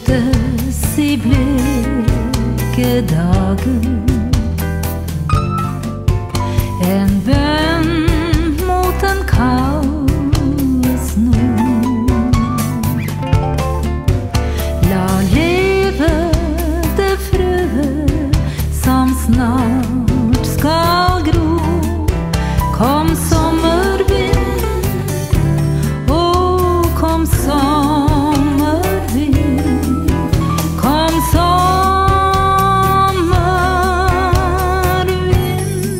möttes i bleka dagen. En bön mot en kall snor. La leve det frö som snart ska gro. Kom sommarvind, oh kom sommarvind, kom sommarvind.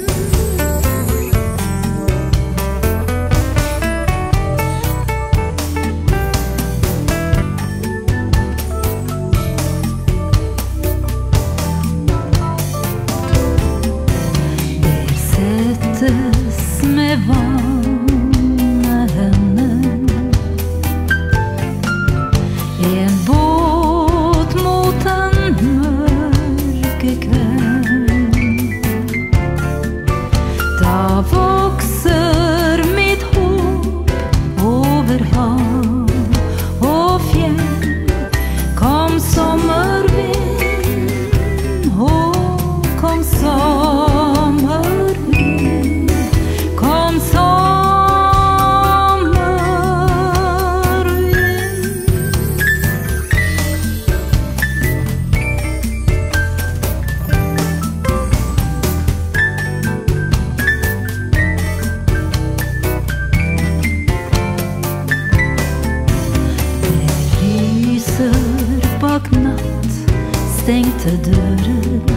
Der sättes med vana händer en båt mot en mörkerkväll. Da växer mitt hopp över hav och fjäll. Kom sommarvind, oh kom sommarvind, kom sommarvind. Det lyser bak natt stängte dörren.